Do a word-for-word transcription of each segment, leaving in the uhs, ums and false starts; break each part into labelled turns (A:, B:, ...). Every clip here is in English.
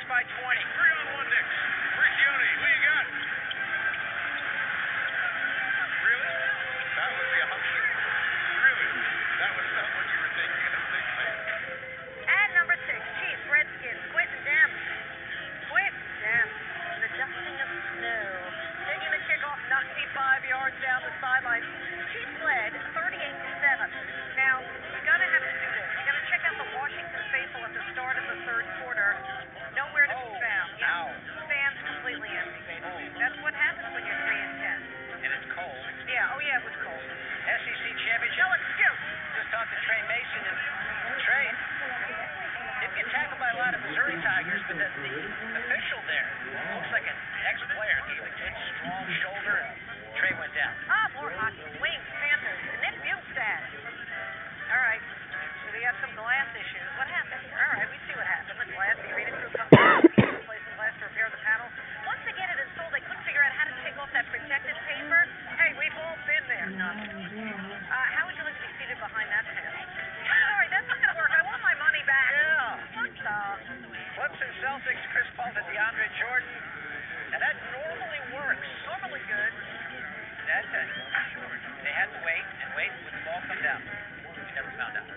A: by twenty.
B: Three on one, Knicks. Riccione, who you got? Really? That was the option. Really? That was not what you were thinking of, Nick.
C: And number six, Chiefs, Redskins, Quentin Demp. Quentin Demp, the dusting of snow. Taking the kickoff ninety-five yards down the sideline. Chiefs led thirty-eight to seven. Now, you're going to have to do this. You're going to check out the Washington faithful at the start of the third quarter. Nowhere to
A: Oh,
C: be found.
A: ow.
C: Yeah, stands completely empty, basically. That's what happens when you're three and ten.
A: And it's cold.
C: Yeah, oh yeah, it was cold.
A: S E C Championship.
C: No excuse.
A: Just talked to Trey Mason, and Trey didn't get tackled by a lot of Missouri Tigers, but the, the official there looks like an ex-player. Gave a good, strong shoulder, and Trey went down.
C: Ah, more hockey. Wings, Panthers, Nick Bukestad. All right. So we have some glass issues. What happened? All right, we see what happened. The glass, they read it through company, replace the glass to repair the panel. Once they get it installed, they couldn't figure out how to take off that protective paper. Hey, we've all been there. Uh, how would you like to be seated behind that panel? Sorry, that's not going to work. I want my money back.
A: Yeah.
C: What the?
A: Clemson Celtics, Chris Paul to DeAndre Jordan. Now that normally works.
C: Normally good.
A: That uh, they had to wait and wait when the ball come down. We never found out.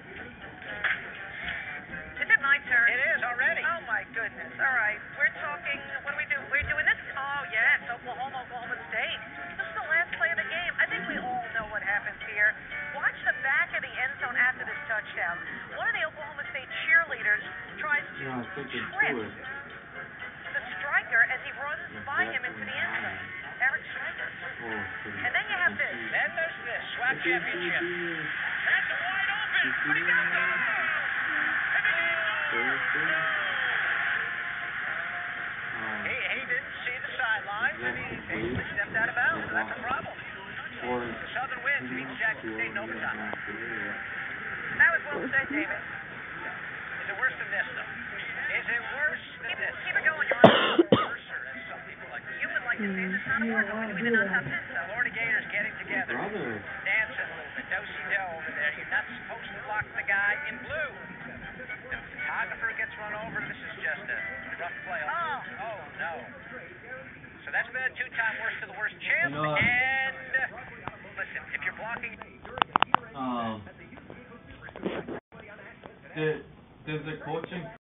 C: Is it my turn?
A: It is already.
C: Oh, my goodness. All right. We're talking, what do we do? We're doing this? Oh, yeah, it's Oklahoma, Oklahoma State. This is the last play of the game. I think we all know what happens here. Watch the back of the end zone after this touchdown. One of the Oklahoma State cheerleaders tries to
D: No, I think it's
C: trip
D: good.
C: the striker as he runs by him into the end zone. Eric Striker.
D: Oh,
C: And then you have this.
A: Then there's this SWAC championship.
B: That's wide open. But he got the
A: He, he didn't see the sidelines, and he basically stepped out of bounds, so that's a problem. The Southern wins beats Jackson State in overtime.
C: That was well said, David.
A: Is it worse than this, though? Is it worse than
C: Keep,
A: this?
C: keep it going, Your Honor.
A: Worser, as some people like to
C: You
A: say.
C: would like to say this not a word. We're doing the non-top ten
A: The
C: stuff.
A: Florida Gators getting together,
D: Brother.
A: dancing a little bit, do-si-do over there. You're not supposed to block the guy in blue. The photographer gets run over. This is just a rough play.
C: Oh.
A: Oh, no. So that's been a two-time worst to the worst champ.
D: You know what?
A: And, uh, listen, if you're blocking...
D: Um, did, does the coaching